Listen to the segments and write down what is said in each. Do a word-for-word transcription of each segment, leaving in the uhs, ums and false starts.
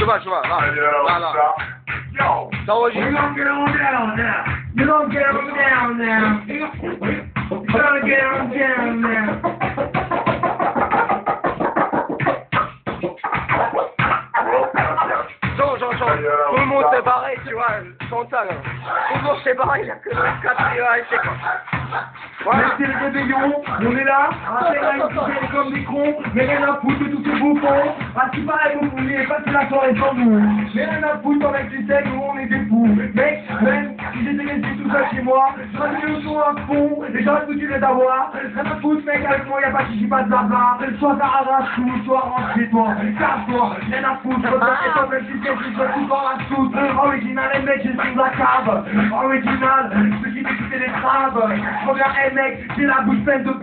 vois, je vois, là, là, là. Ça enregistre. You don't get on down now. You don't get on down now. You don't get on down now. Genre, genre, genre, tout le monde c'est pareil, tu vois, sans ça, là. Tout le monde c'est pareil, il y a que quatre et un, je sais quoi. Ouais, c'est le réveillon, on est là, à faire une petite comme des cons, mais rien à foutre de tous ces bouffons. Ah, si pareil, vous voulez, pas que la soirée sans nous. Mais rien à foutre, dans avec les têtes, nous on est des fous. Mec, même si j'étais resté tout seul chez moi, j'aurais mis le son à fond, et j'aurais foutu les avoir. Rien à foutre, mec, avec moi, y'a pas de chichi, pas de blabla. Soit t'arraches tout, soit rentre chez toi, casse-toi, rien à foutre, reviens et toi, même si c'est juste tout dans la soute. Original, les mecs, j'ai sous la cave. Original, ceux qui m'écoutaient les crabes. Reviens, hey, mec, j'ai la bouche pleine de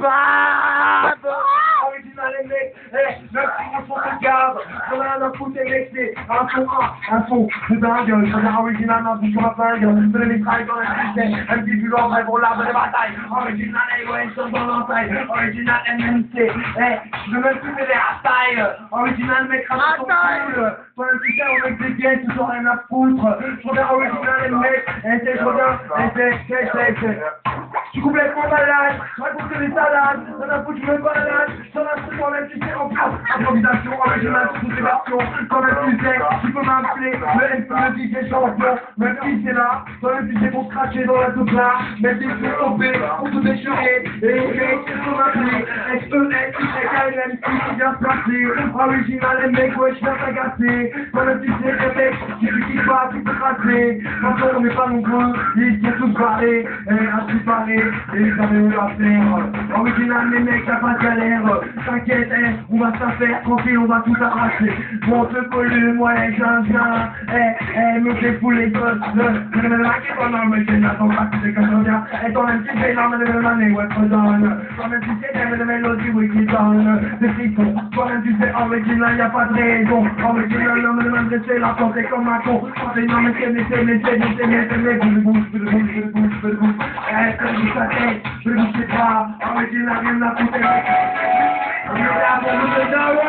bave. Original les mecs, eh, même si on s'en se gave, on a rien à foutre les mecs, c'est un son, un, un son de dingue, je reviens original, ma bouche sur la flingue, je les mitraille dans la suite, un petit peu l'ordre pour l'arbre de bataille, original et ouais, ils sont dans l'entaille, original M M C, eh, je veux même plus faire à taille, original mec, ramène ton cool, toi un petit on avec des gaines, toujours rien à foutre, je reviens original les mecs, eh, c'est, je reviens, eh, c'est, c'est, c'est, c'est. Je suis complètement malade, je raconte des salades, ça n'a foutu, je me balade, ça n'a foutu, quand même tu sais, en place, improvisation, originale sur toutes les versions, quand même tu sais, tu peux m'appeler, le M P, le D J champion, même si c'est là, quand même tu sais pour cracher dans la soupe là, même si tu es tombé, pour tout déchirer, et mec, tu peux m'appeler, S E S, Y K N M C, qui vient se passer, original, les mecs, ouais, je viens t'agacer, quand même tu sais, les mecs, si tu kiffes pas, tu peux cracher, quand on n'est pas nombreux, ils sont tous barrés, et ainsi parés. Et ils avaient eu à faire. Original, les mecs, y'a pas de galère. T'inquiète, eh, on va se faire tranquille, on va tout arracher. Bon, ce volume, ouais, j'en viens. Eh, eh, me fais fou les gosses. Je ne me laque pas, non, mais j'ai n'attends pas que c'est comme ça vient. Et ton même si c'est l'arme de l'année, ouais, redonne. Toi même si c'est t'aimes de mélodie, oui, qui donne. C'est frisson. Toi même si c'est original, y'a pas de raison. Original, non, mais même c'est la santé comme un con. C'est non, mais c'est, mais c'est, mais c'est, mais c'est, mais c'est, mais c'est, mais c'est, mais c'est, mais c'est,